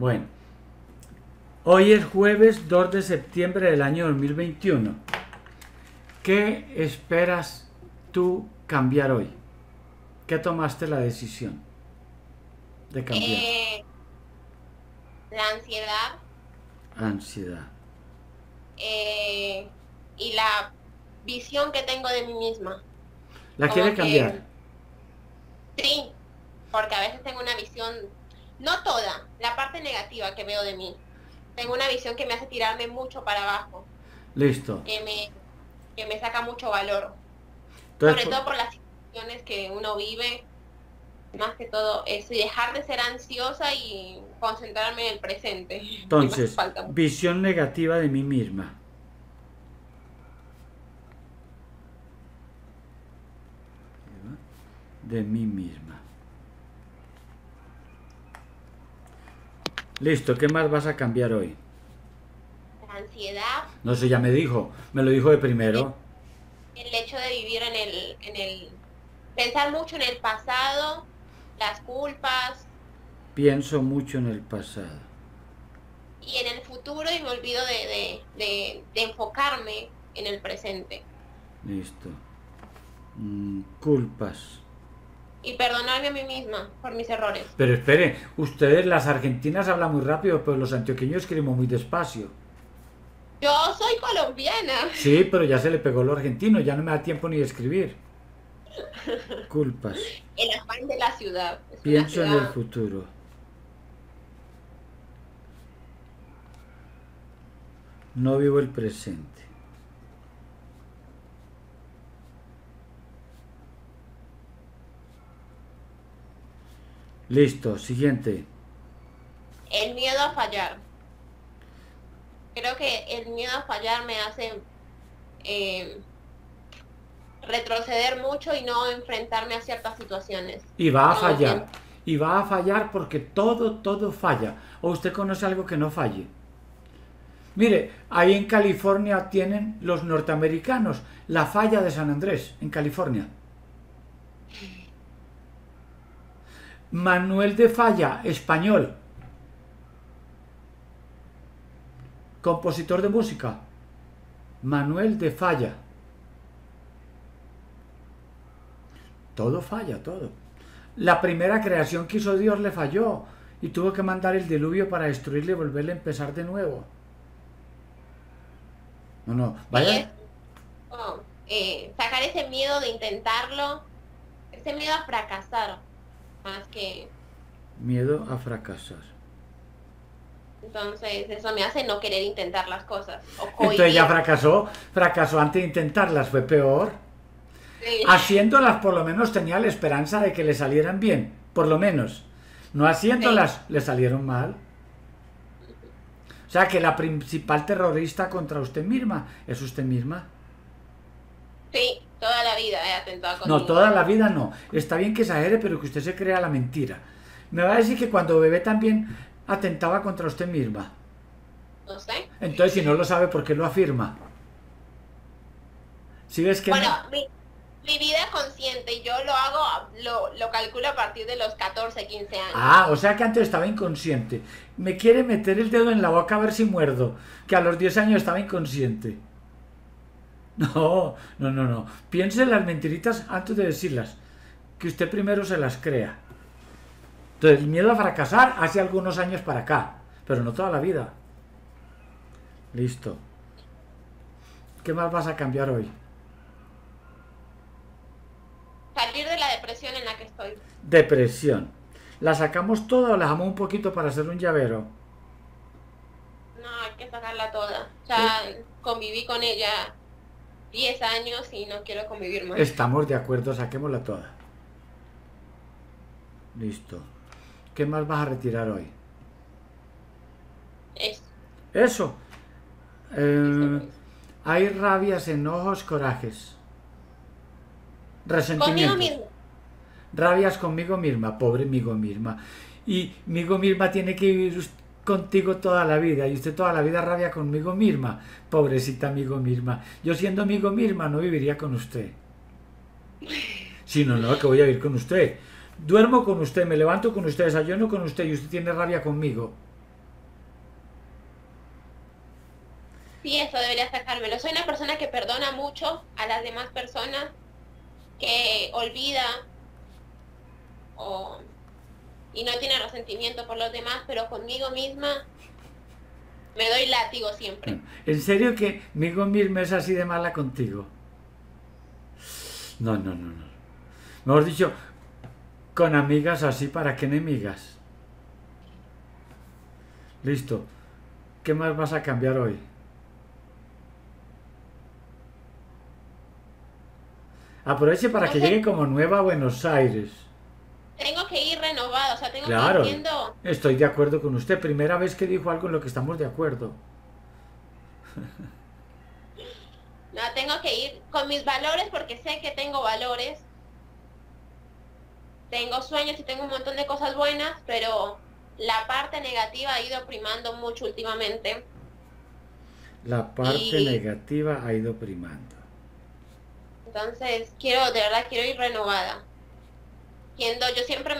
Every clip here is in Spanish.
Bueno, hoy es jueves 2 de septiembre del año 2021. ¿Qué esperas tú cambiar hoy? ¿Qué tomaste la decisión de cambiar? La ansiedad Ansiedad. eh, y la visión que tengo de mí misma. ¿La quiere Como cambiar? que sí, porque a veces tengo una visión, no toda, la parte negativa que veo de mí. Tengo una visión que me hace tirarme mucho para abajo, Listo. que me, que me saca mucho valor, Entonces, sobre todo por las situaciones que uno vive, más que todo eso, y dejar de ser ansiosa y concentrarme en el presente, que me hace entonces, falta mucho. visión negativa de mí misma. De mí misma. Listo, ¿qué más vas a cambiar hoy? La ansiedad, No sé, ya me lo dijo de primero. el hecho de vivir pensar mucho en el pasado, las culpas Pienso mucho en el pasado. y en el futuro y me olvido de enfocarme en el presente Listo. Culpas. y perdonarme a mí misma por mis errores. Pero espere, ustedes las argentinas hablan muy rápido, pero los antioqueños escribimos muy despacio. Yo soy colombiana. Sí, pero ya se le pegó lo argentino, ya no me da tiempo ni de escribir. Culpas. El afán de la ciudad. Es una Pienso en el ciudad. futuro. No vivo el presente. Listo, siguiente. El miedo a fallar. Creo que el miedo a fallar me hace eh, retroceder mucho y no enfrentarme a ciertas situaciones. Y va a No fallar. siento. Y va a fallar porque todo falla. ¿O usted conoce algo que no falle? Mire, ahí en California tienen los norteamericanos la falla de San Andrés, en California. Manuel de Falla, español, compositor de música. Manuel de Falla. Todo falla, todo. La primera creación que hizo Dios le falló y tuvo que mandar el diluvio para destruirle y volverle a empezar de nuevo. No, no, Sí, vaya. es como, sacar ese miedo de intentarlo, ese miedo a fracasar, más que... Miedo a fracasar. Entonces, eso me hace no querer intentar las cosas o Entonces ya cohibir. fracasó antes de intentarlas, fue peor. Sí. Haciéndolas por lo menos tenía la esperanza de que le salieran bien, por lo menos. No Sí, haciéndolas le salieron mal. O sea que la principal terrorista contra usted misma es usted misma. sí, toda la vida he atentado No, conmigo. toda la vida no. Está bien que exagere, pero que usted se crea la mentira. Me va a decir que cuando bebé también atentaba contra usted misma. No sé. Entonces, si no lo sabe, ¿por qué lo afirma? Si ves que Bueno, no. mi vida consciente, yo lo hago, lo calculo a partir de los 14 15 Ah, años. o sea que antes estaba inconsciente. Me quiere meter el dedo en la boca a ver si muerdo. Que a los 10 años estaba inconsciente. No, no, no, no. Piense en las mentiritas antes de decirlas. Que usted primero se las crea. Entonces, el miedo a fracasar hace algunos años para acá. Pero no toda la vida. Listo. ¿Qué más vas a cambiar hoy? Salir de la depresión en la que estoy. Depresión. ¿La sacamos toda o la dejamos un poquito para hacer un llavero? No, hay que sacarla toda. Ya conviví con ella 10 años y no quiero convivir más. Estamos de acuerdo, saquémosla toda. Listo. ¿Qué más vas a retirar hoy? Eso, Eso. sí, solo Eh, eso. hay rabias, enojos, corajes, Conmigo resentimientos. mismo. Rabias conmigo misma, pobre migo misma. Y migo misma tiene que vivir contigo toda la vida. Y usted toda la vida rabia conmigo misma. Pobrecita amigo misma. Yo siendo amigo misma no viviría con usted. Si no, no, que voy a vivir con usted. Duermo con usted, me levanto con usted, desayuno con usted y usted tiene rabia conmigo. Sí, eso debería sacármelo. Soy una persona que perdona mucho a las demás personas, que olvida o, y no tiene resentimiento por los demás, pero conmigo misma me doy látigo siempre. ¿En serio que Migo mismo es así de mala contigo? No, no, no, no. Mejor dicho, con amigas así, ¿para qué enemigas? Listo. ¿Qué más vas a cambiar hoy? Aproveche para No que sé, llegue como nueva a Buenos Aires. tengo que ir renovada, o sea, tengo que ir Claro, viendo, estoy de acuerdo con usted. Primera vez que dijo algo en lo que estamos de acuerdo. no, tengo que ir con mis valores porque sé que tengo valores, tengo sueños y tengo un montón de cosas buenas, pero la parte negativa ha ido primando mucho últimamente. La parte Y negativa ha ido primando. entonces quiero, de verdad, quiero ir renovada. Yo siempre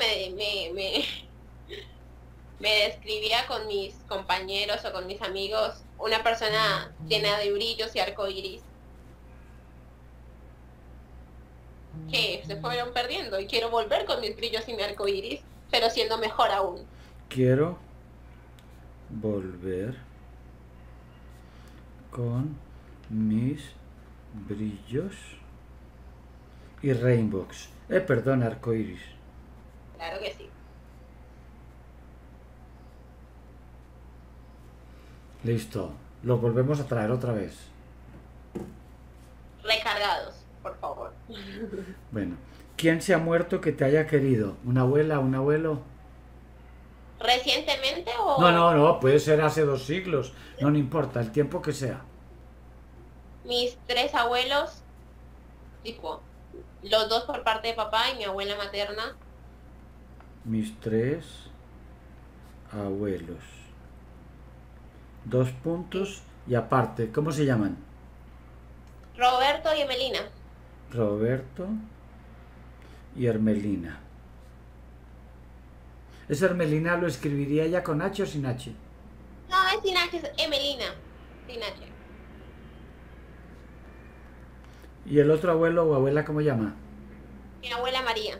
me describía con mis compañeros o con mis amigos una persona llena de brillos y arcoíris que se fueron perdiendo y quiero volver con mis brillos y mi arcoíris, pero siendo mejor aún. Quiero volver con mis brillos y rainbows. Perdón, arcoiris. Claro que sí. Listo. Los volvemos a traer otra vez. Recargados, por favor. Bueno. ¿Quién se ha muerto que te haya querido? ¿Una abuela, un abuelo? ¿Recientemente No, o no, no. Puede ser hace 2 siglos. No, no importa. El tiempo que sea. mis tres abuelos, tipo, los dos por parte de papá y mi abuela materna? Mis 3 abuelos. 2 puntos y aparte. ¿Cómo se llaman? Roberto y Emelina. Roberto y Hermelina. ¿Esa Hermelina lo escribiría ya con H o sin H? No, es sin H, es Emelina. Sin H. ¿Y el otro abuelo o abuela cómo llama? Mi abuela María.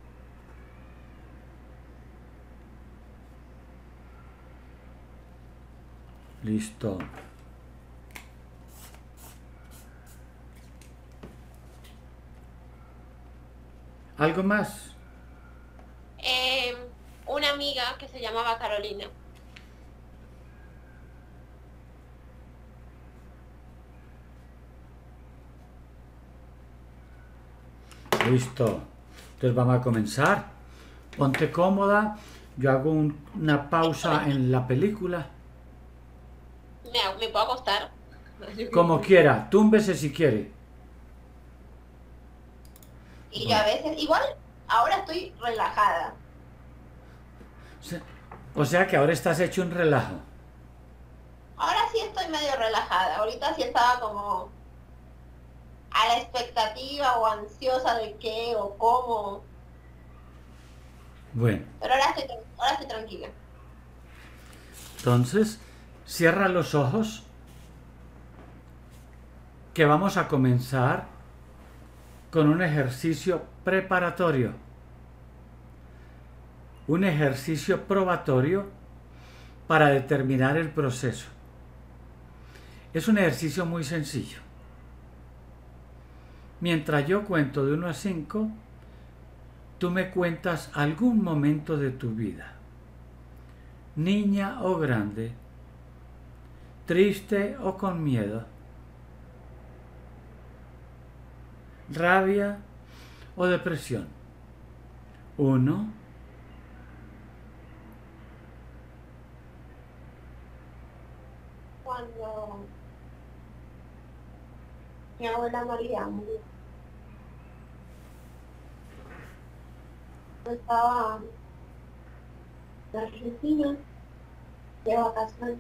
Listo. ¿Algo más? Eh, una amiga que se llamaba Carolina. Listo. Entonces vamos a comenzar. Ponte cómoda. Yo hago una pausa en la película. Me puedo acostar. Como quiera. Túmbese si quiere. Y yo a Bueno. veces, igual, ahora estoy relajada. O sea que ahora estás hecho un relajo. Ahora sí estoy medio relajada. Ahorita sí estaba como a la expectativa o ansiosa de qué o cómo. Bueno. Pero ahora estoy tranquila. Entonces, cierra los ojos. Que vamos a comenzar con un ejercicio preparatorio. Un ejercicio probatorio para determinar el proceso. Es un ejercicio muy sencillo. Mientras yo cuento de 1 a 5, tú me cuentas algún momento de tu vida, niña o grande, triste o con miedo, rabia o depresión. 1, Cuando mi abuela María murió, yo estaba en Argentina de vacaciones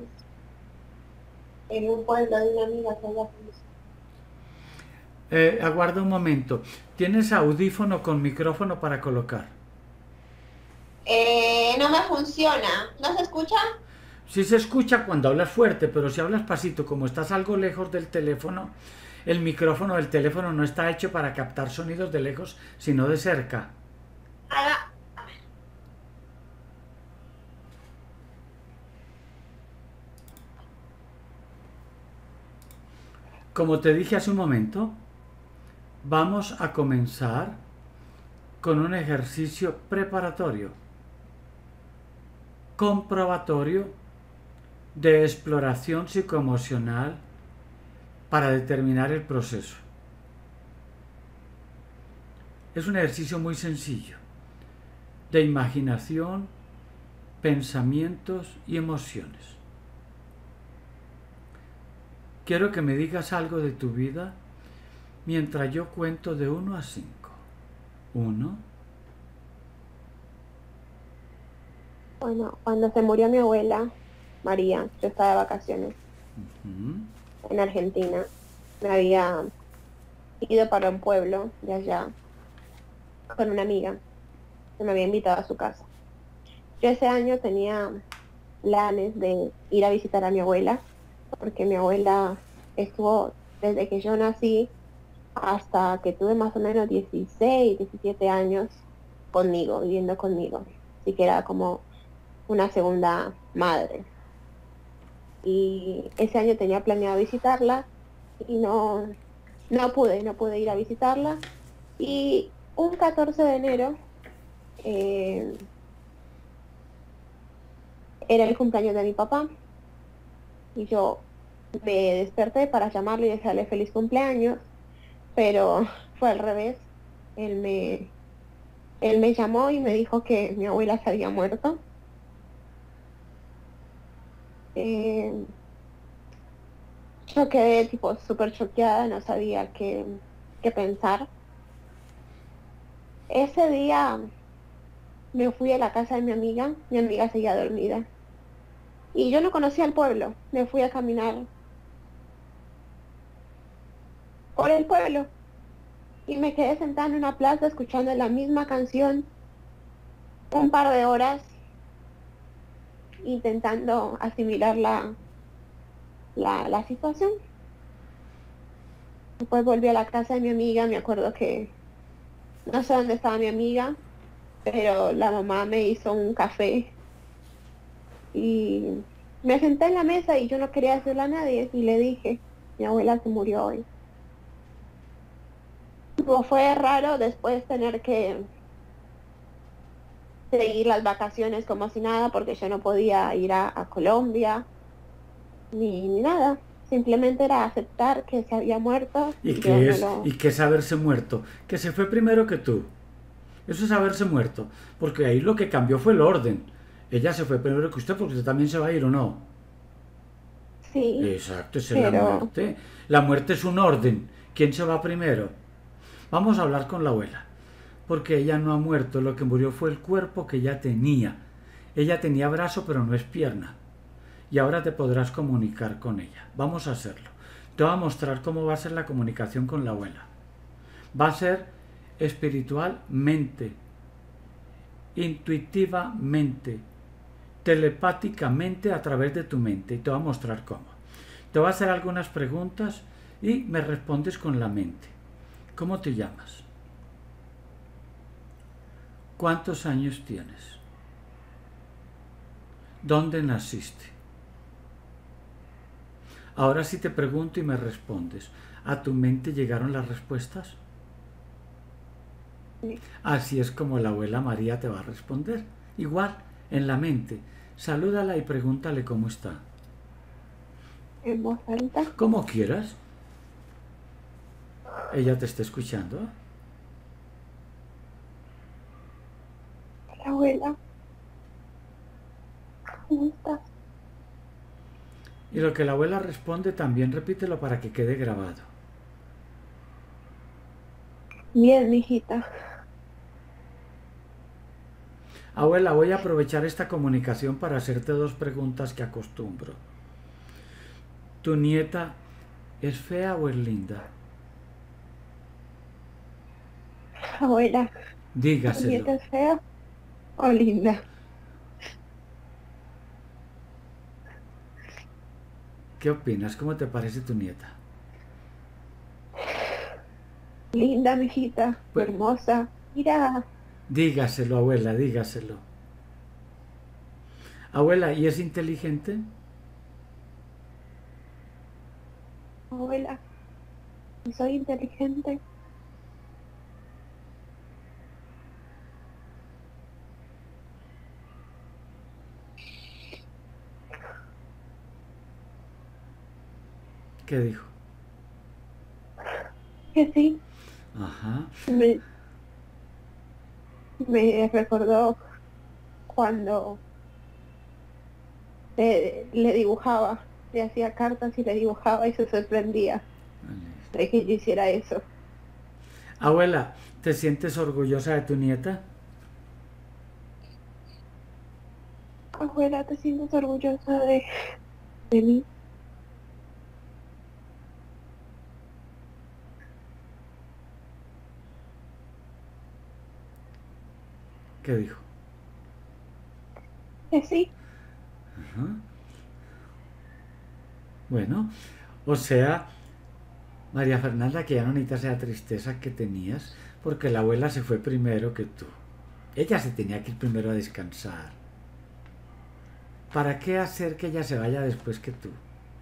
en un pueblo de una amiga que había conocido. aguarda un momento. ¿Tienes audífono con micrófono para colocar? No me funciona. ¿No se escucha? Sí se escucha cuando hablas fuerte, pero si hablas pasito, como estás algo lejos del teléfono, el micrófono del teléfono no está hecho para captar sonidos de lejos, sino de cerca. Haga- Como te dije hace un momento, vamos a comenzar con un ejercicio preparatorio, comprobatorio de exploración psicoemocional para determinar el proceso. Es un ejercicio muy sencillo, de imaginación, pensamientos y emociones. Quiero que me digas algo de tu vida mientras yo cuento de 1 a 5. 1, Bueno, cuando se murió mi abuela, María, yo estaba de vacaciones en Argentina. Me había ido para un pueblo de allá con una amiga que me había invitado a su casa. Yo ese año tenía planes de ir a visitar a mi abuela, porque mi abuela estuvo desde que yo nací hasta que tuve más o menos 16, 17 años conmigo, viviendo conmigo. Así que era como una segunda madre. Y ese año tenía planeado visitarla y no pude ir a visitarla. Y un 14 de enero eh, era el cumpleaños de mi papá y yo me desperté para llamarle y desearle feliz cumpleaños, pero fue al revés. Él me, él me llamó y me dijo que mi abuela se había muerto. Eh, yo quedé tipo súper choqueada, no sabía qué pensar. Ese día me fui a la casa de mi amiga seguía dormida. Y yo no conocía el pueblo, me fui a caminar por el pueblo y me quedé sentada en una plaza escuchando la misma canción un par de horas, intentando asimilar la situación. Después volví a la casa de mi amiga, me acuerdo que no sé dónde estaba mi amiga, pero la mamá me hizo un café y me senté en la mesa y yo no quería decirle a nadie y le dije, mi abuela se murió hoy. Fue raro después tener que seguir las vacaciones como si nada, porque yo no podía ir a Colombia ni nada. Simplemente era aceptar que se había muerto ¿Y y yo qué no es? ¿Y lo... qué es haberse muerto? Que se fue primero que tú. Eso es haberse muerto. Porque ahí lo que cambió fue el orden. Ella se fue primero que usted porque usted también se va a ir o no. Sí, Exacto, esa es la pero muerte. La muerte es un orden. ¿Quién se va primero? Vamos a hablar con la abuela. Porque ella no ha muerto. Lo que murió fue el cuerpo que ella tenía. Ella tenía brazo pero no es pierna. Y ahora te podrás comunicar con ella. Vamos a hacerlo. Te voy a mostrar cómo va a ser la comunicación con la abuela. Va a ser espiritualmente, intuitivamente, telepáticamente a través de tu mente. Y te voy a mostrar cómo. Te voy a hacer algunas preguntas y me respondes con la mente. ¿Cómo te llamas? ¿Cuántos años tienes? ¿Dónde naciste? Ahora sí te pregunto y me respondes. ¿A tu mente llegaron las respuestas? sí, Así es como la abuela María te va a responder. Igual, en la mente. Salúdala y pregúntale cómo está. en voz alta, Como quieras. Ella te está escuchando. la abuela, ¿cómo estás? Y lo que la abuela responde también repítelo para que quede grabado. Bien, mijita. Abuela, voy a aprovechar esta comunicación para hacerte dos preguntas que acostumbro. ¿Tu nieta es fea o es linda? Abuela, ¿tu Dígaselo. nieta es fea o linda? ¿Qué opinas? ¿Cómo te parece tu nieta? Linda, mijita, Pues, hermosa. Mira, dígaselo, abuela, dígaselo. Abuela, ¿y es inteligente? abuela, soy inteligente. ¿Qué dijo? Que sí, Ajá. me, me recordó cuando le dibujaba, le hacía cartas y le dibujaba y se sorprendía Vale. de que yo hiciera eso. Abuela, ¿te sientes orgullosa de tu nieta? Abuela, ¿te sientes orgullosa de mí? ¿Qué dijo? Que sí. Ajá. Bueno, o sea, María Fernanda, que ya no necesitas esa tristeza que tenías, porque la abuela se fue primero que tú. Ella se tenía que ir primero a descansar. ¿Para qué hacer que ella se vaya después que tú?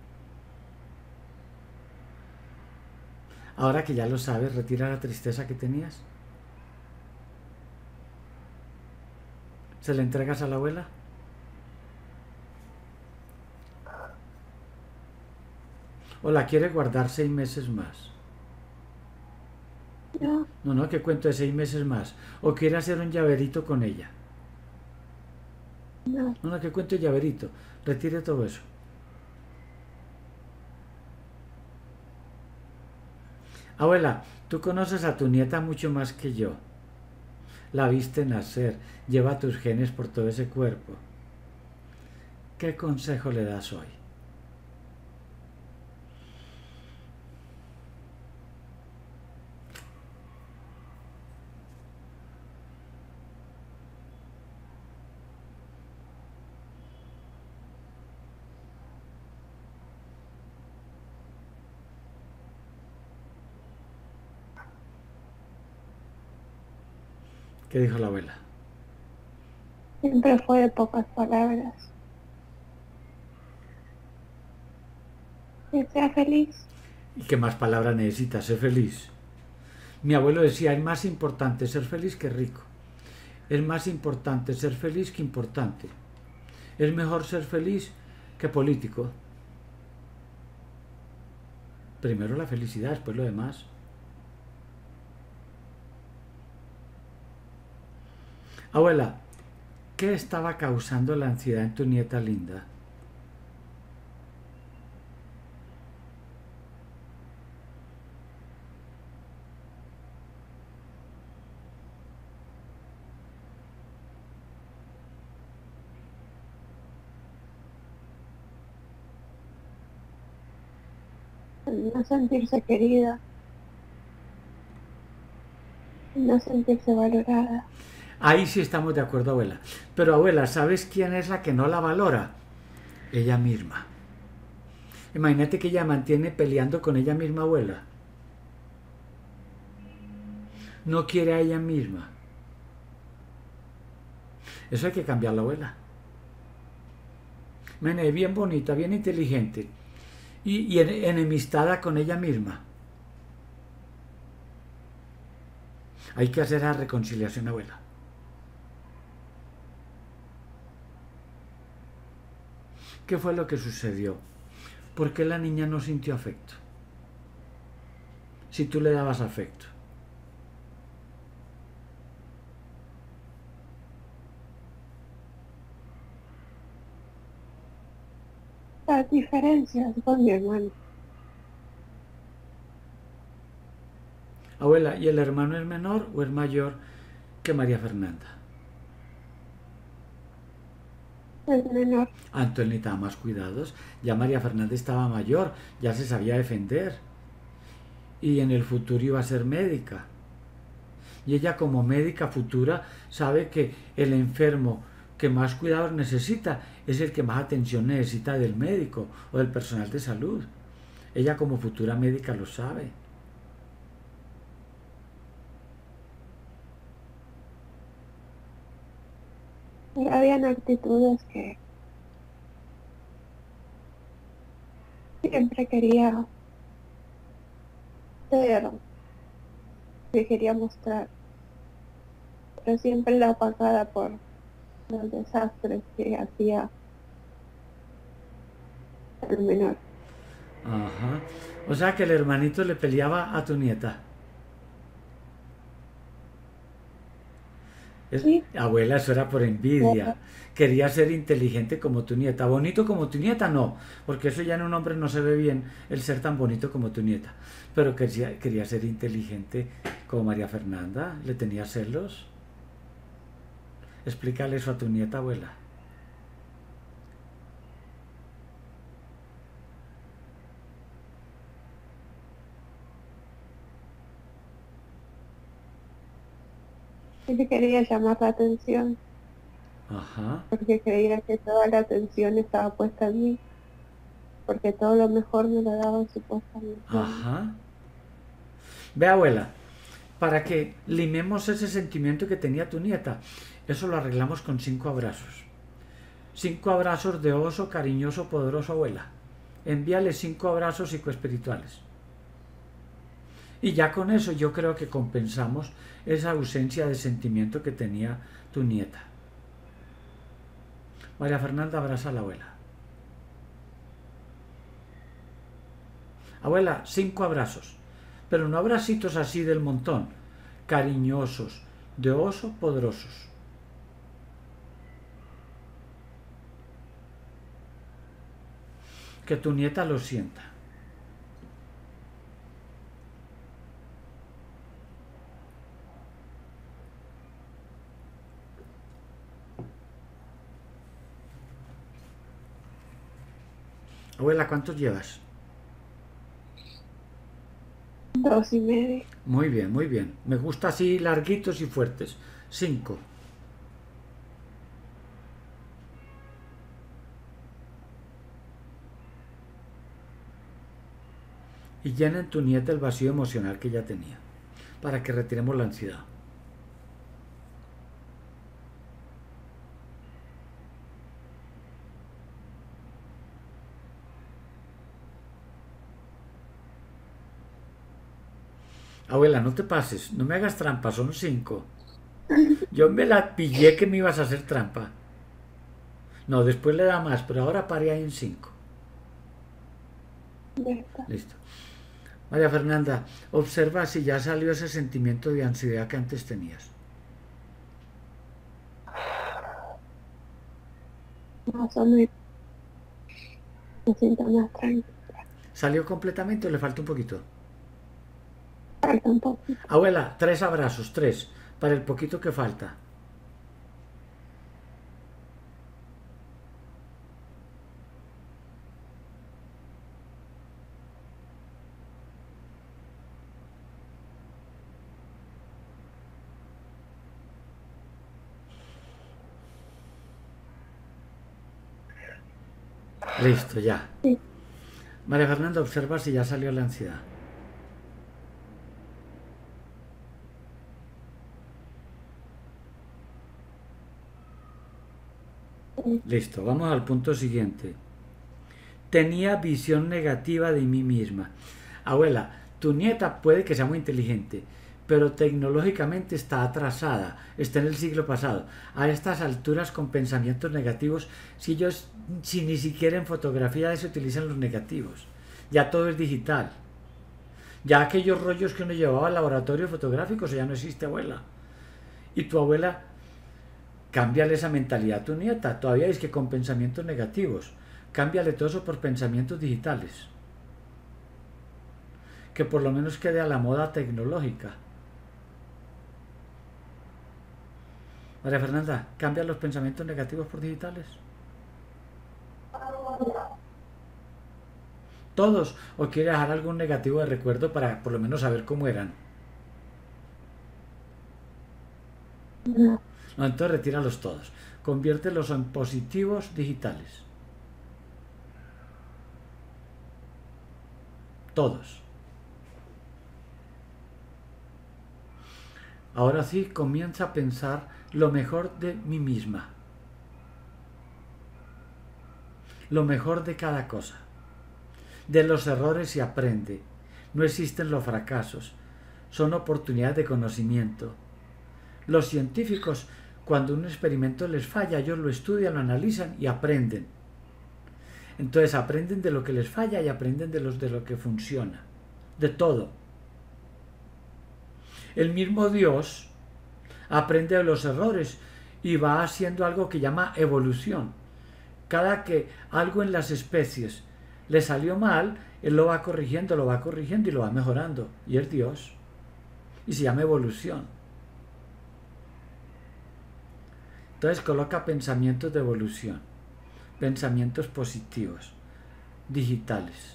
Ahora que ya lo sabes, retira la tristeza que tenías. ¿Se la entregas a la abuela? ¿O la quiere guardar 6 meses más? No, No, no, que cuento de 6 meses más. ¿O quiere hacer un llaverito con ella? no, No, no, que cuento el llaverito. Retire todo eso. Abuela, tú conoces a tu nieta mucho más que yo. La viste nacer, lleva tus genes por todo ese cuerpo. ¿Qué consejo le das hoy? ¿Qué dijo la abuela? siempre fue de pocas palabras. Que sea feliz. ¿Y qué más palabras necesita? Ser feliz. Mi abuelo decía, es más importante ser feliz que rico. Es más importante ser feliz que importante. Es mejor ser feliz que político. Primero la felicidad, después lo demás. Abuela, ¿qué estaba causando la ansiedad en tu nieta linda? No sentirse querida, no sentirse valorada. Ahí sí estamos de acuerdo, abuela. Pero abuela, ¿sabes quién es la que no la valora? Ella misma. Imagínate que ella mantiene peleando con ella misma, abuela. No quiere a ella misma. Eso hay que cambiarlo, abuela. Mene, bien bonita, bien inteligente. Y enemistada con ella misma. Hay que hacer la reconciliación, abuela. ¿Qué fue lo que sucedió? ¿Por qué la niña no sintió afecto? Si tú le dabas afecto. Las diferencias con mi hermano. Abuela, ¿y el hermano es menor o es mayor que María Fernanda? Es menor. Ah, entonces necesitaba más cuidados. Ya María Fernanda estaba mayor, ya se sabía defender. Y en el futuro iba a ser médica. Y ella como médica futura sabe que el enfermo que más cuidados necesita es el que más atención necesita del médico o del personal de salud. Ella como futura médica lo sabe. Pero habían actitudes que siempre quería ser, que quería mostrar, pero siempre la opacada por los desastres que hacía el menor. Ajá. O sea que el hermanito le peleaba a tu nieta. Sí, Abuela, eso era por envidia. Quería ser inteligente como tu nieta. Bonito como tu nieta, no. Porque eso ya en un hombre no se ve bien, el ser tan bonito como tu nieta. Pero quería ser inteligente como María Fernanda. ¿Le tenía celos? Explícale eso a tu nieta, abuela. sí quería llamar la atención, Ajá. porque creía que toda la atención estaba puesta en mí, porque todo lo mejor me lo daban supuestamente a mí. Ajá. Ve, abuela, para que limemos ese sentimiento que tenía tu nieta, eso lo arreglamos con 5 abrazos. 5 abrazos de oso cariñoso, poderoso, abuela. Envíale 5 abrazos psicoespirituales. Y ya con eso yo creo que compensamos esa ausencia de sentimiento que tenía tu nieta. María Fernanda, abraza a la abuela. Abuela, 5 abrazos. Pero no abracitos así del montón. Cariñosos, de oso, poderosos. Que tu nieta lo sienta. Abuela, ¿cuántos llevas? 2 y medio. Muy bien, muy bien. Me gusta así larguitos y fuertes. 5. Y llena en tu nieta el vacío emocional que ella tenía. Para que retiremos la ansiedad. Abuela, no te pases, no me hagas trampa, son 5. Yo me la pillé que me ibas a hacer trampa. No, después le da más, pero ahora paré ahí en 5. Ya está. Listo. María Fernanda, observa si ya salió ese sentimiento de ansiedad que antes tenías. Más o menos me siento más tranquila. ¿Salió completamente o le falta un poquito? Falta un poquito. Abuela, 3 abrazos, 3, para el poquito que falta. Listo, ya. Sí. María Fernanda, observa si ya salió la ansiedad. Listo, vamos al punto siguiente. Tenía visión negativa de mí misma. Abuela, tu nieta puede que sea muy inteligente, pero tecnológicamente está atrasada, está en el siglo pasado. A estas alturas con pensamientos negativos, si ni siquiera en fotografía se utilizan los negativos. Ya todo es digital. Ya aquellos rollos que uno llevaba al laboratorio fotográfico, eso ya no existe, abuela. Y tu abuela, cámbiale esa mentalidad a tu nieta. Todavía es que con pensamientos negativos. Cámbiale todo eso por pensamientos digitales. Que por lo menos quede a la moda tecnológica. María Fernanda, ¿cambia los pensamientos negativos por digitales? ¿Todos? ¿O quiere dejar algún negativo de recuerdo para por lo menos saber cómo eran? No. No, entonces retíralos todos. Conviértelos en positivos digitales. Todos. Ahora sí, comienza a pensar lo mejor de mí misma. Lo mejor de cada cosa. De los errores se aprende. No existen los fracasos. Son oportunidades de conocimiento. Los científicos, cuando un experimento les falla, ellos lo estudian, lo analizan y aprenden. Entonces aprenden de lo que les falla y aprenden de lo que funciona. De todo. El mismo Dios aprende de los errores y va haciendo algo que llama evolución. Cada que algo en las especies le salió mal, Él lo va corrigiendo y lo va mejorando. Y es Dios. Y se llama evolución. Entonces coloca pensamientos de evolución, pensamientos positivos, digitales.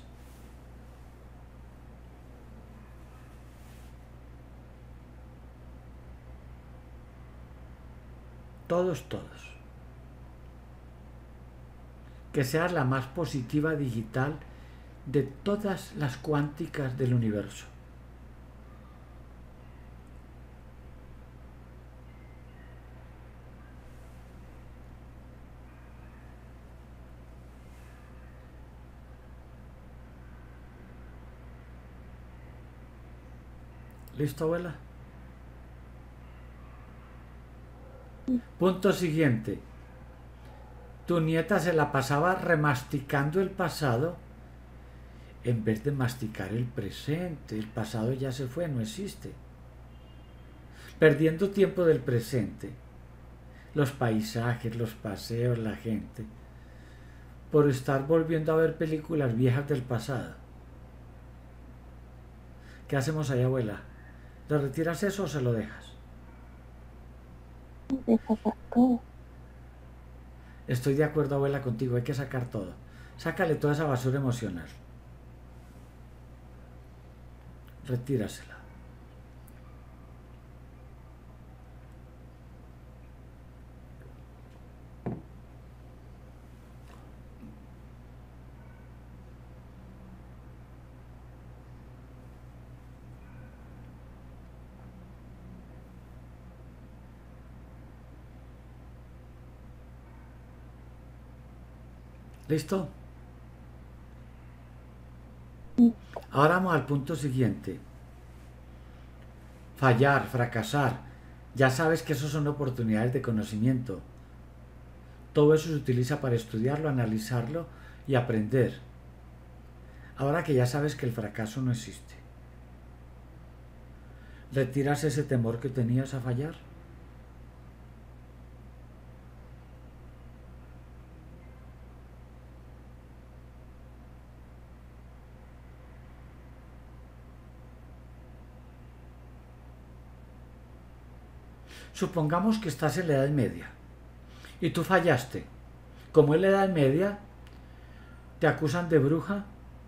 Todos. Que seas la más positiva digital de todas las cuánticas del universo. ¿Listo, abuela? Punto siguiente. Tu nieta se la pasaba remasticando el pasado en vez de masticar el presente. El pasado ya se fue, no existe. Perdiendo tiempo del presente. Los paisajes, los paseos, la gente. Por estar volviendo a ver películas viejas del pasado. ¿Qué hacemos ahí, abuela? ¿Le retiras eso o se lo dejas? De sacar todo. Estoy de acuerdo, abuela, contigo. Hay que sacar todo. Sácale toda esa basura emocional. Retírasela. ¿Listo? Ahora vamos al punto siguiente. Fallar, fracasar. Ya sabes que eso son oportunidades de conocimiento. Todo eso se utiliza para estudiarlo, analizarlo y aprender. Ahora que ya sabes que el fracaso no existe. ¿Retiras ese temor que tenías a fallar? Supongamos que estás en la Edad Media y tú fallaste. Como es la Edad Media, te acusan de bruja,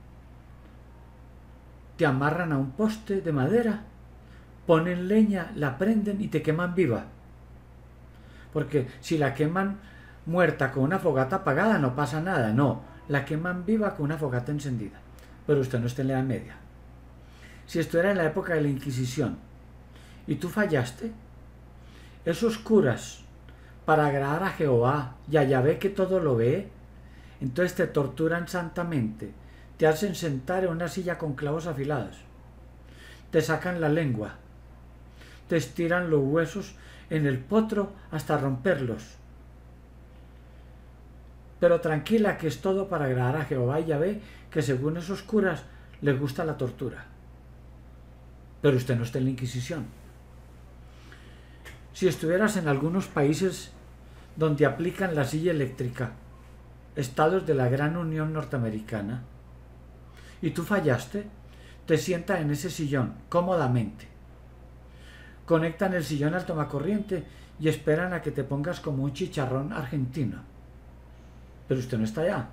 te amarran a un poste de madera, ponen leña, la prenden y te queman viva. Porque si la queman muerta con una fogata apagada no pasa nada, no, la queman viva con una fogata encendida. Pero usted no está en la Edad Media. Si esto era en la época de la Inquisición y tú fallaste, esos curas, para agradar a Jehová y a Yahvé que todo lo ve, entonces te torturan santamente, te hacen sentar en una silla con clavos afilados, te sacan la lengua, te estiran los huesos en el potro hasta romperlos. Pero tranquila que es todo para agradar a Jehová y Yahvé, que según esos curas les gusta la tortura. Pero usted no está en la Inquisición. Si estuvieras en algunos países donde aplican la silla eléctrica, estados de la Gran Unión Norteamericana, y tú fallaste, te sientan en ese sillón cómodamente. Conectan el sillón al tomacorriente y esperan a que te pongas como un chicharrón argentino. Pero usted no está allá.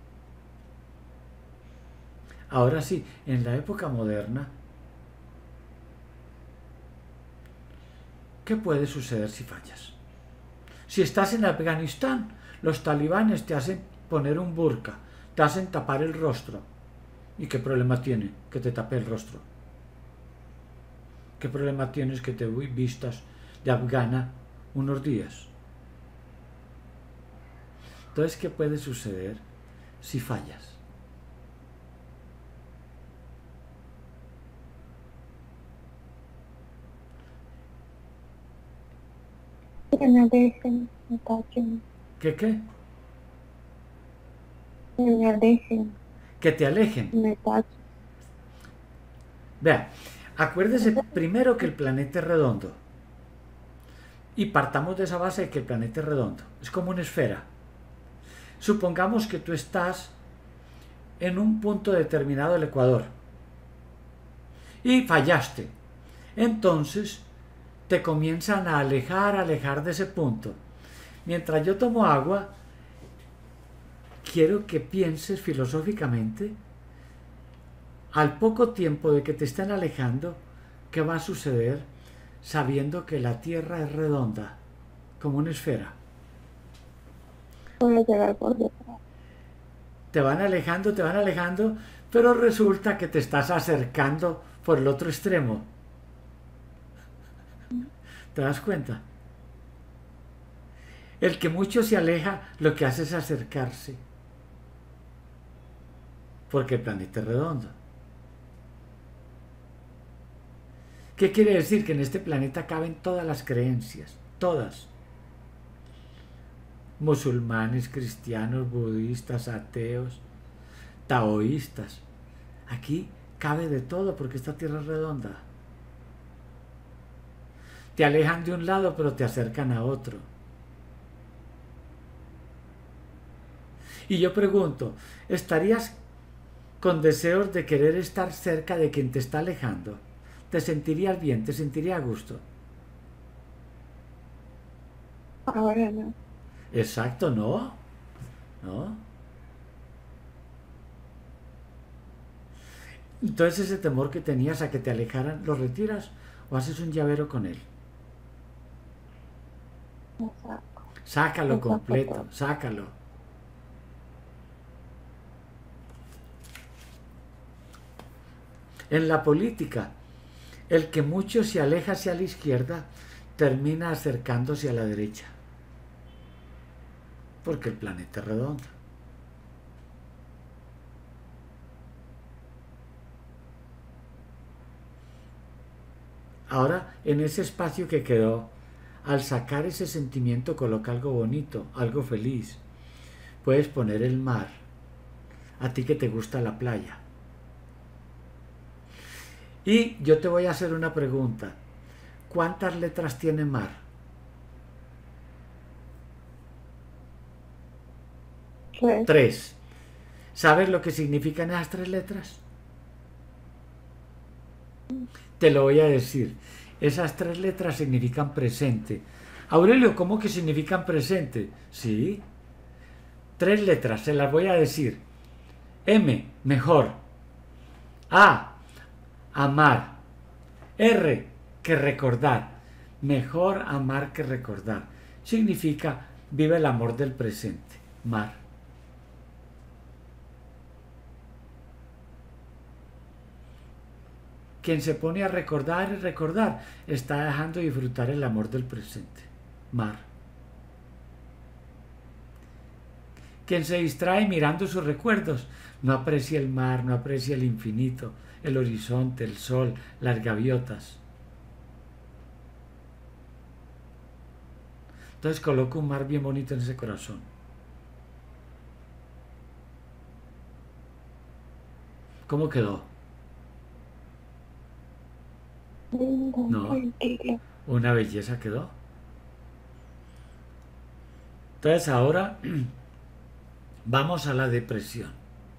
Ahora sí, en la época moderna, ¿qué puede suceder si fallas? Si estás en Afganistán, los talibanes te hacen poner un burka, te hacen tapar el rostro. ¿Y qué problema tiene que te tape el rostro? ¿Qué problema tienes que te vistas de afgana unos días? Entonces, ¿qué puede suceder si fallas? Que me alejen, me tachen, ¿Qué qué? que me alejen, Que te alejen. me tachen. Vea, acuérdese primero que el planeta es redondo. Y partamos de esa base de que el planeta es redondo. Es como una esfera. Supongamos que tú estás en un punto determinado del ecuador y fallaste. Entonces te comienzan a alejar de ese punto. Mientras yo tomo agua, quiero que pienses filosóficamente, al poco tiempo de que te estén alejando, ¿qué va a suceder sabiendo que la Tierra es redonda, como una esfera? Voy a llegar por detrás. Te van alejando, pero resulta que te estás acercando por el otro extremo. ¿Te das cuenta? El que mucho se aleja, lo que hace es acercarse. Porque el planeta es redondo. ¿Qué quiere decir? Que en este planeta caben todas las creencias, todas. Musulmanes, cristianos, budistas, ateos, taoístas. Aquí cabe de todo porque esta tierra es redonda. Te alejan de un lado pero te acercan a otro. Y yo pregunto, ¿estarías con deseos de querer estar cerca de quien te está alejando? ¿Te sentirías bien? ¿Te sentirías a gusto? Ahora no. Exacto, no. ¿No? Entonces ese temor que tenías a que te alejaran, ¿lo retiras o haces un llavero con él? Me saco. Sácalo Me saco completo, todo. sácalo. En la política, el que mucho se aleja hacia la izquierda termina acercándose a la derecha. Porque el planeta es redondo. Ahora, en ese espacio que quedó, al sacar ese sentimiento, coloca algo bonito, algo feliz. Puedes poner el mar, a ti que te gusta la playa. Y yo te voy a hacer una pregunta. ¿Cuántas letras tiene mar? 3. ¿Sabes lo que significan esas 3 letras? Te lo voy a decir. Esas 3 letras significan presente. Aurelio, ¿cómo que significan presente? Sí. 3 letras, se las voy a decir. M, mejor. A, amar. R, que recordar. Mejor amar que recordar. Significa vive el amor del presente. Mar. Quien se pone a recordar y recordar está dejando de disfrutar el amor del presente. Mar. Quien se distrae mirando sus recuerdos no aprecia el mar, no aprecia el infinito, el horizonte, el sol, las gaviotas. Entonces coloca un mar bien bonito en ese corazón. ¿Cómo quedó? No, una belleza quedó. Entonces ahora vamos a la depresión.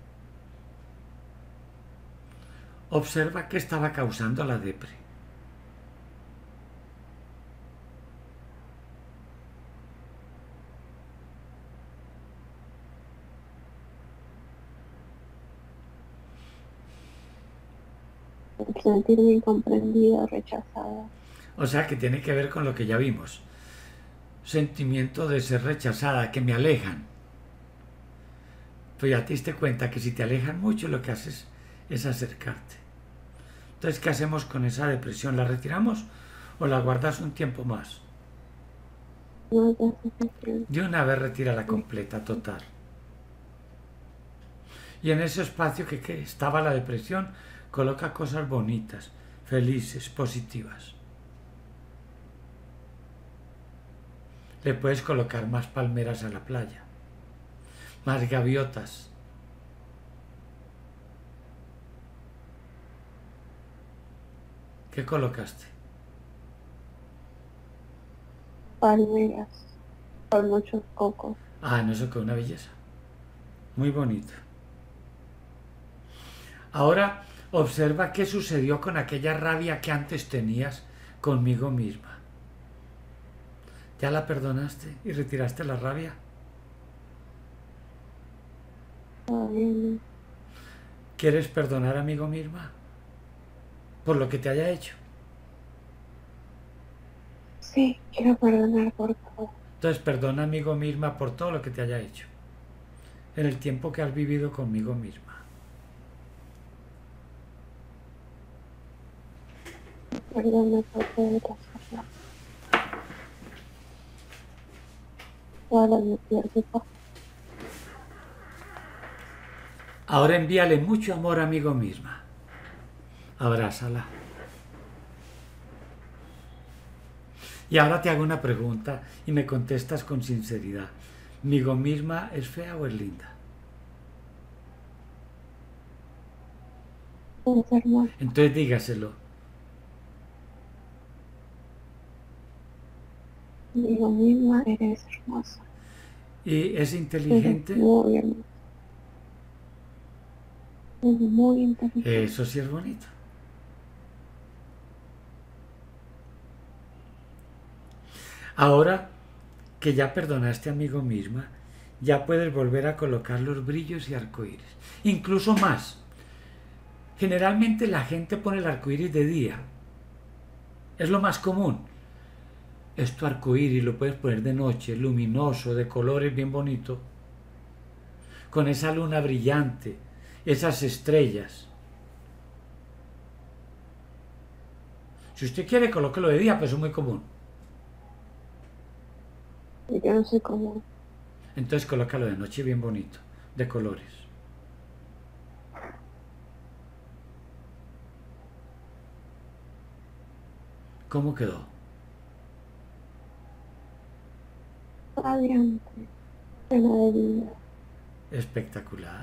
Observa qué estaba causando la depre. Sentirme incomprendida, rechazada. O sea que tiene que ver con lo que ya vimos. sentimiento de ser rechazada, que me alejan. Pues ya te diste cuenta que si te alejan mucho lo que haces es acercarte. Entonces, ¿qué hacemos con esa depresión? ¿La retiramos o la guardas un tiempo más? No, ya. De una vez retírala completa, total. Y en ese espacio que estaba la depresión, coloca cosas bonitas, felices, positivas. Le puedes colocar más palmeras a la playa, más gaviotas. ¿Qué colocaste? Palmeras con muchos cocos. Ah, no, eso que una belleza. Muy bonito. Ahora observa qué sucedió con aquella rabia que antes tenías conmigo misma. ¿Ya la perdonaste y retiraste la rabia? Todavía no. ¿Quieres perdonar, amigo misma, por lo que te haya hecho? Sí, quiero perdonar por todo. Entonces perdona, amigo misma, por todo lo que te haya hecho en el tiempo que has vivido conmigo misma. Perdona por todo lo que has hecho. Ahora me pierdo paz. Ahora envíale mucho amor, amigo misma. Abrázala. Y ahora te hago una pregunta y me contestas con sinceridad. ¿Amigo misma es fea o es linda? Es hermoso. Entonces dígaselo. Digo misma, eres hermosa. ¿Y es Eres inteligente? muy hermosa. Es muy inteligente. Eso sí es bonito. Ahora que ya perdonaste, amigo misma, ya puedes volver a colocar los brillos y arcoíris. Incluso más. Generalmente la gente pone el arcoíris de día. Es lo más común. Esto arcoíris lo puedes poner de noche, luminoso, de colores bien bonito, con esa luna brillante, esas estrellas. Si usted quiere, colóquelo de día, pues es muy común. Yo no sé cómo. Entonces colócalo de noche bien bonito, de colores. ¿Cómo quedó? Radiante. Llena de vida. Espectacular.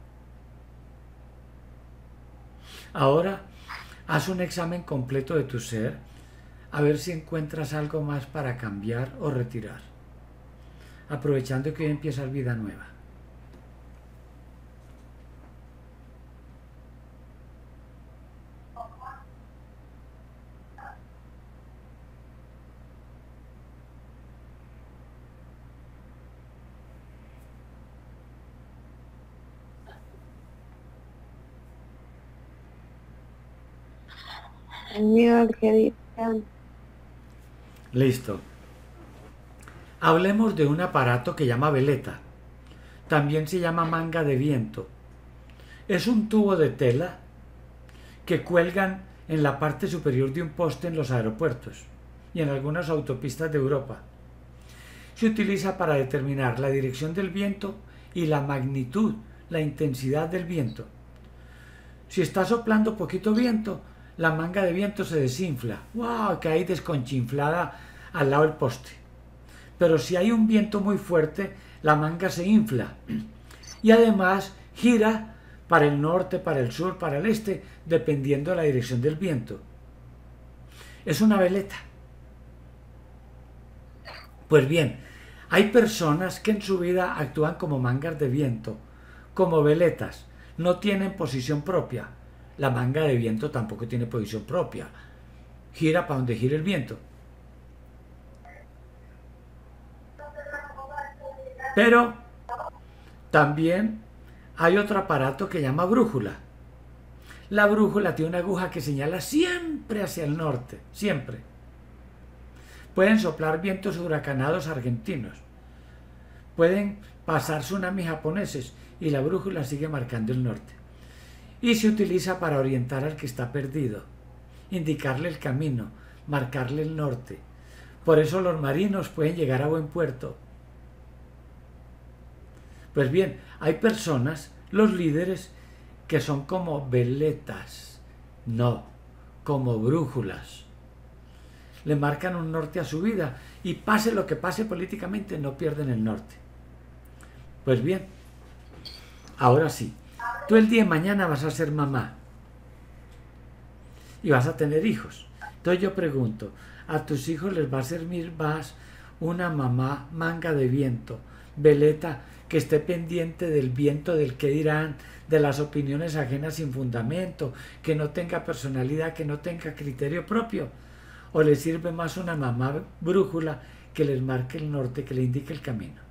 Ahora haz un examen completo de tu ser, a ver si encuentras algo más para cambiar o retirar, aprovechando que hoy empiezas vida nueva. El miedo al que dirán. Listo. Hablemos de un aparato que llama veleta. También se llama manga de viento. Es un tubo de tela que cuelgan en la parte superior de un poste en los aeropuertos y en algunas autopistas de Europa. Se utiliza para determinar la dirección del viento y la magnitud, la intensidad del viento. Si está soplando poquito viento, la manga de viento se desinfla. ¡Wow! Que hay desconchinflada al lado del poste. Pero si hay un viento muy fuerte, la manga se infla. Y además gira para el norte, para el sur, para el este, dependiendo de la dirección del viento. Es una veleta. Pues bien, hay personas que en su vida actúan como mangas de viento, como veletas, no tienen posición propia. La manga de viento tampoco tiene posición propia. Gira para donde gira el viento. Pero también hay otro aparato que llama brújula. La brújula tiene una aguja que señala siempre hacia el norte, siempre. Pueden soplar vientos huracanados argentinos. Pueden pasar tsunamis japoneses y la brújula sigue marcando el norte. Y se utiliza para orientar al que está perdido, indicarle el camino, marcarle el norte. Por eso los marinos pueden llegar a buen puerto. Pues bien, hay personas, los líderes, que son como veletas, no, como brújulas. Le marcan un norte a su vida y pase lo que pase políticamente, no pierden el norte. Pues bien, ahora sí, tú el día de mañana vas a ser mamá y vas a tener hijos. Entonces yo pregunto, ¿a tus hijos les va a servir más una mamá manga de viento, veleta, que esté pendiente del viento, del qué dirán, de las opiniones ajenas sin fundamento, que no tenga personalidad, que no tenga criterio propio? ¿O les sirve más una mamá brújula que les marque el norte, que le indique el camino?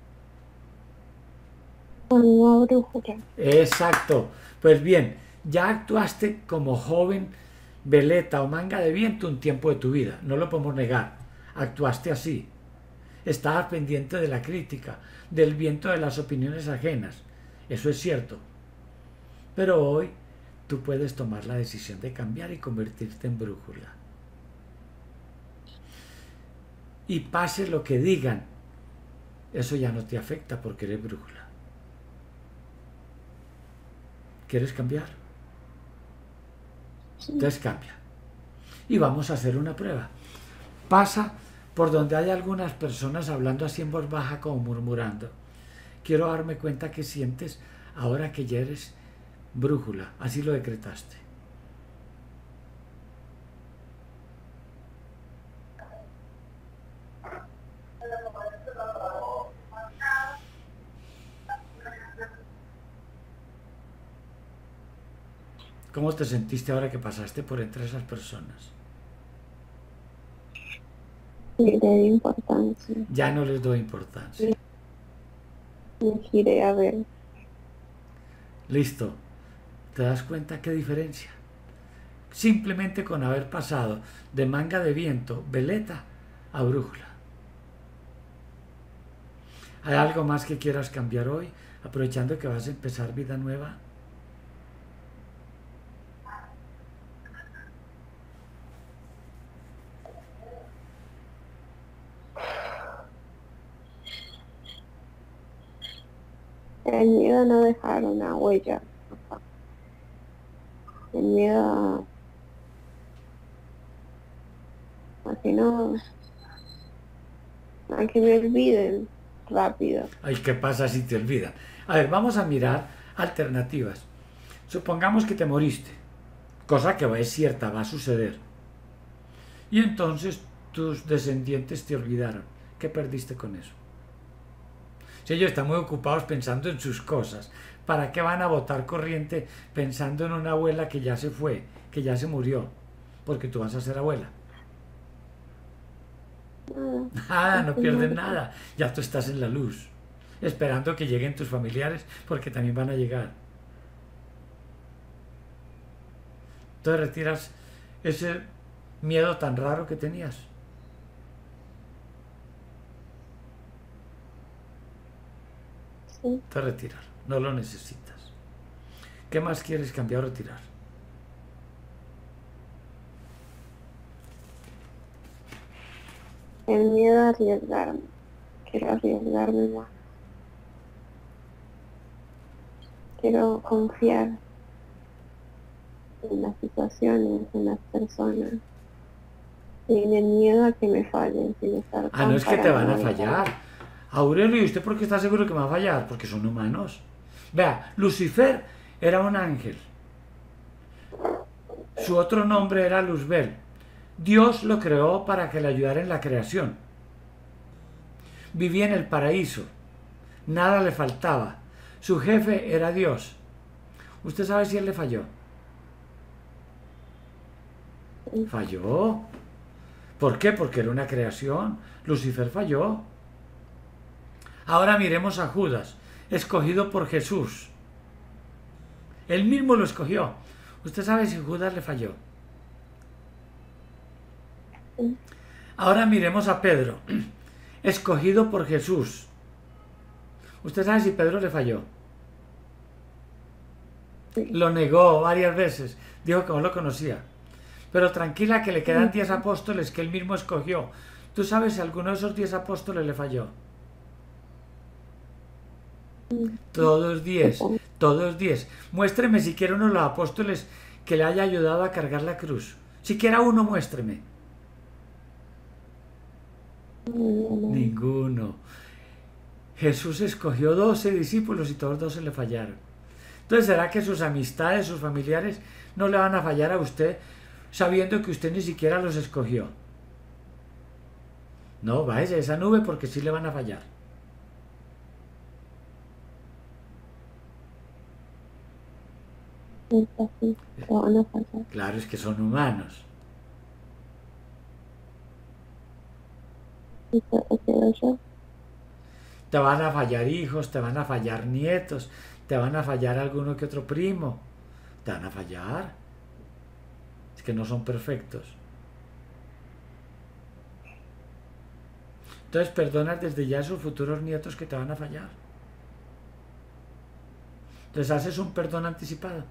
Una brújula. Exacto. Pues bien, ya actuaste como joven veleta o manga de viento un tiempo de tu vida, no lo podemos negar. Actuaste así. Estabas pendiente de la crítica, del viento de las opiniones ajenas. Eso es cierto. Pero hoy tú puedes tomar la decisión de cambiar y convertirte en brújula. Y pase lo que digan, eso ya no te afecta porque eres brújula. ¿Quieres cambiar? Entonces cambia. Y vamos a hacer una prueba. Pasa por donde hay algunas personas hablando así en voz baja, como murmurando. Quiero darme cuenta que sientes ahora que ya eres brújula. Así lo decretaste. ¿Cómo te sentiste ahora que pasaste por entre esas personas? Le di importancia. Ya no les doy importancia. Me giré a ver. Listo. ¿Te das cuenta qué diferencia? Simplemente con haber pasado de manga de viento, veleta, a brújula. ¿Hay algo más que quieras cambiar hoy, aprovechando que vas a empezar vida nueva? El miedo a no dejar una huella. El miedo a que no, a que me olviden rápido. Ay, ¿qué pasa si te olvidan? A ver, vamos a mirar alternativas. Supongamos que te moriste, cosa que es cierta, va a suceder. Y entonces tus descendientes te olvidaron. ¿Qué perdiste con eso? Si ellos están muy ocupados pensando en sus cosas, ¿para qué van a botar corriente pensando en una abuela que ya se fue, que ya se murió? Porque tú vas a ser abuela. Nada, no pierdes nada. Ya tú estás en la luz, esperando que lleguen tus familiares, porque también van a llegar. Entonces retiras ese miedo tan raro que tenías. Sí. Te retirar, no lo necesitas. ¿Qué más quieres cambiar o retirar? El miedo a arriesgarme. Quiero arriesgarme más. Quiero confiar en las situaciones, en las personas. Sin el miedo a que me fallen, sin estar Ah, no es que te van a paranoica. fallar. Aurelio, ¿y usted por qué está seguro que me va a fallar? Porque son humanos. Vea, Lucifer era un ángel. Su otro nombre era Luzbel. Dios lo creó para que le ayudara en la creación. Vivía en el paraíso. Nada le faltaba. Su jefe era Dios. ¿Usted sabe si él le falló? Falló. ¿Por qué? Porque era una creación. Lucifer falló. Ahora miremos a Judas, escogido por Jesús. Él mismo lo escogió. ¿Usted sabe si Judas le falló? Ahora miremos a Pedro, escogido por Jesús. Usted sabe si Pedro le falló. Sí. Lo negó varias veces, dijo que no lo conocía. Pero tranquila que le quedan 10 apóstoles que él mismo escogió. ¿Tú sabes si alguno de esos 10 apóstoles le falló? Todos 10, todos 10. Muéstreme siquiera uno de los apóstoles que le haya ayudado a cargar la cruz. Siquiera uno, muéstreme. Ninguno. Jesús escogió 12 discípulos y todos 12 le fallaron. Entonces, ¿será que sus amistades, sus familiares no le van a fallar a usted sabiendo que usted ni siquiera los escogió? No, vaya esa nube porque sí le van a fallar. Sí, te van a fallar. Claro, es que son humanos. ¿Y qué quedo yo? Te van a fallar hijos, te van a fallar nietos, te van a fallar alguno que otro primo. Te van a fallar. Es que no son perfectos. Entonces perdonas desde ya a esos futuros nietos que te van a fallar. Entonces haces un perdón anticipado.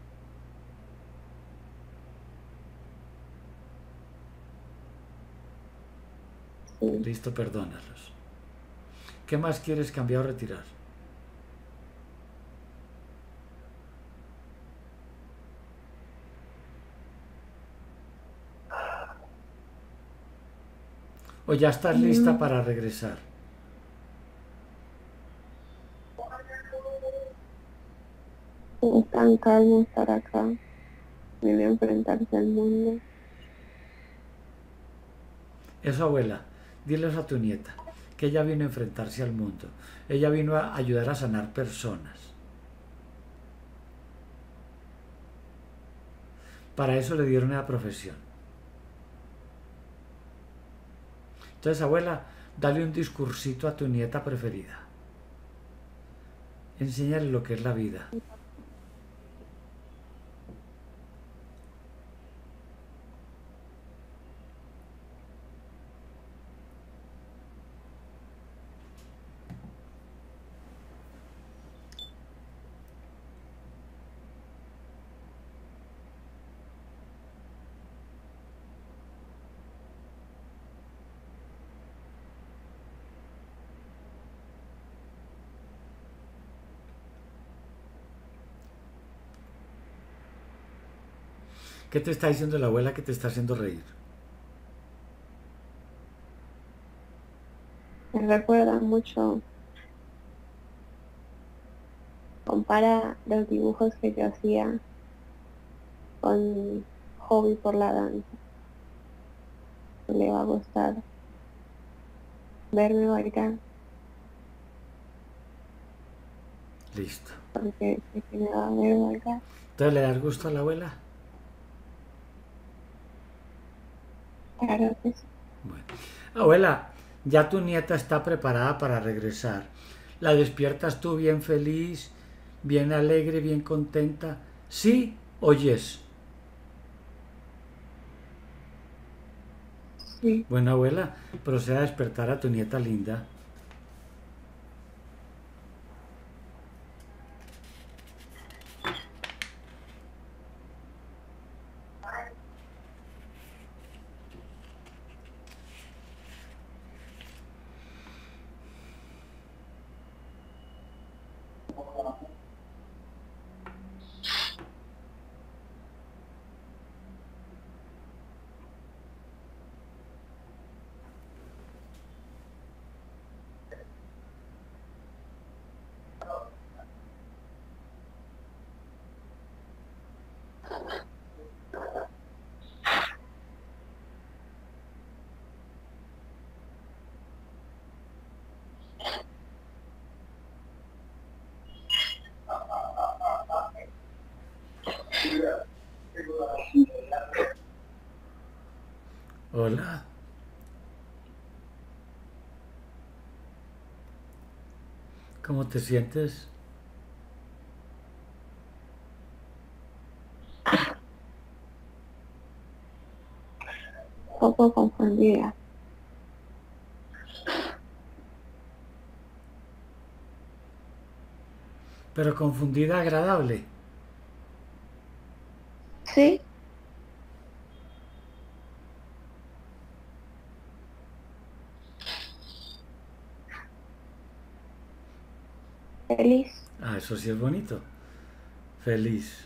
Sí. Listo, perdónalos. ¿Qué más quieres cambiar o retirar? ¿O ya estás lista para regresar? Es tan calmo estar acá. Viene a enfrentarse al mundo. Eso, abuela, diles a tu nieta que ella vino a enfrentarse al mundo. Ella vino a ayudar a sanar personas. Para eso le dieron la profesión. Entonces, abuela, dale un discursito a tu nieta preferida. Enséñale lo que es la vida. ¿Qué te está diciendo la abuela que te está haciendo reír? Me recuerda mucho. Compara los dibujos que yo hacía con hobby por la danza. Le va a gustar verme bailar Listo. porque sé que me va a ver bailar. ¿Entonces le das gusto a la abuela? Claro que sí. Bueno. Abuela, ya tu nieta está preparada para regresar. La despiertas tú bien feliz, bien alegre, bien contenta. ¿Sí o yes? Sí. Bueno, abuela, proceda a despertar a tu nieta linda. Hola. ¿Cómo te sientes? Poco confundida. Pero confundida, agradable. Sí. Feliz. Ah, eso sí es bonito. Feliz.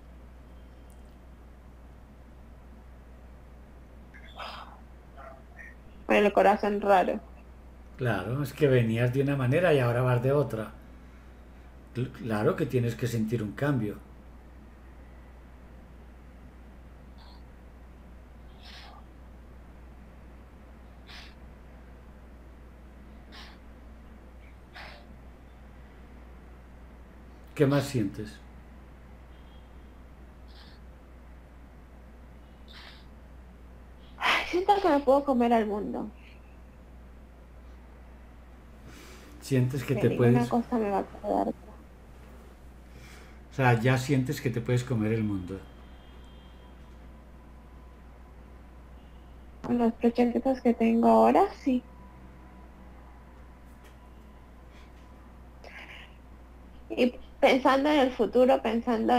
Con el corazón raro. Claro, es que venías de una manera y ahora vas de otra. Claro que tienes que sentir un cambio. ¿Qué más sientes? Ay, siento que me puedo comer al mundo. Sientes que Que te ninguna puedes... cosa me va a quedar. O sea, ya sientes que te puedes comer el mundo. Con los proyectos que tengo ahora, sí. Y pensando en el futuro, pensando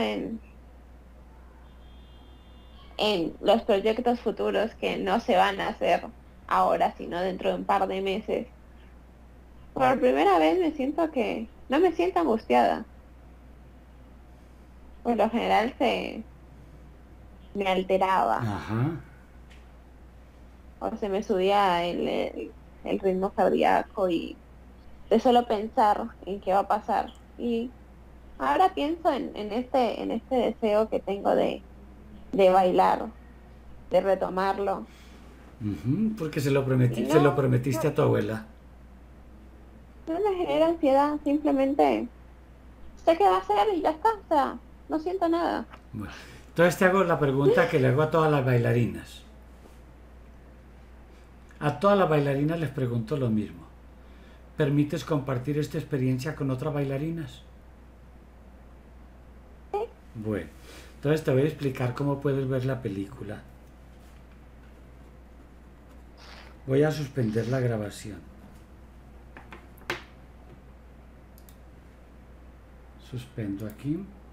en los proyectos futuros que no se van a hacer ahora, sino dentro de un par de meses. Por primera vez me siento que no me siento angustiada. Por lo general me alteraba Ajá. o se me subía el ritmo cardíaco y de solo pensar en qué va a pasar. Y ahora pienso en este deseo que tengo de bailar, de retomarlo. Porque Y se lo prometiste a tu abuela. no me genera ansiedad, simplemente sé qué va a ser y ya está, o sea, no siento nada. Bueno, entonces te hago la pregunta que le hago a todas las bailarinas. A todas las bailarinas les pregunto lo mismo. ¿Permites compartir esta experiencia con otras bailarinas? Bueno, entonces te voy a explicar cómo puedes ver la película. Voy a suspender la grabación. Suspendo aquí.